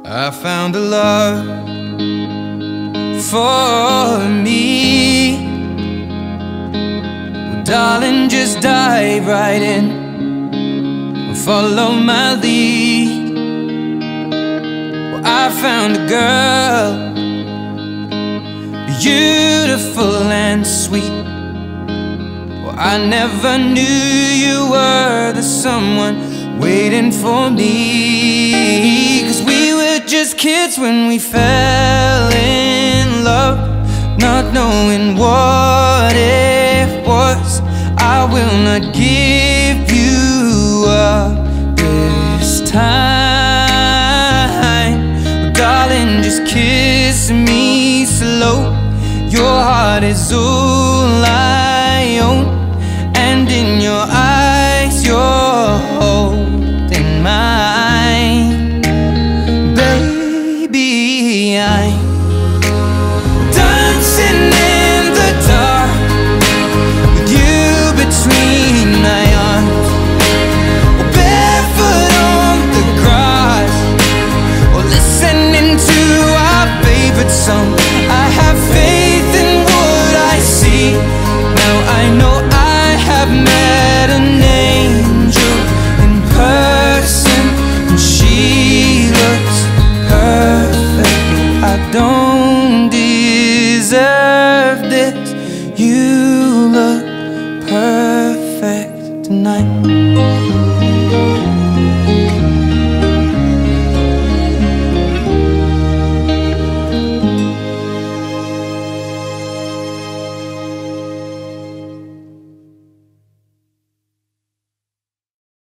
I found a love for me. Well, darling, just dive right in, follow my lead. Well, I found a girl, beautiful and sweet. Well, I never knew you were the someone waiting for me. 'Cause we were just kids when we fell in love, not knowing what it was. I will not give you up this time. Darling, just kiss me slow. Your heart is over